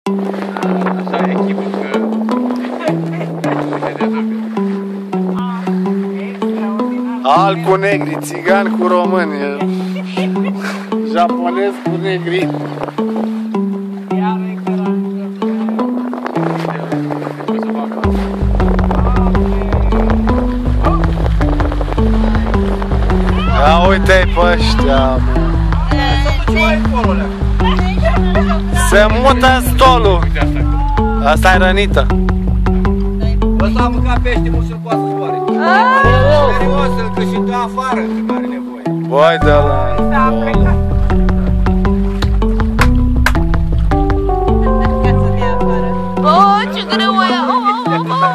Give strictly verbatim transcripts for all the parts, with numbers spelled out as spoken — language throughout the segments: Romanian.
Așa e echipă că... Alb cu negri, țigan cu români, japonez cu negri. Ia uite-i pe ăștia. Se mută stolul. Asta e rănită. Ăsta a mâncat pește, nu se poate să zboare. Serios, că și dă afară când are nevoie. Băi de la... Oh, ce greu e!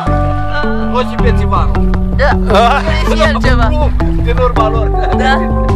O și pe țivanul. Da, și el ceva. Din urma lor. Da.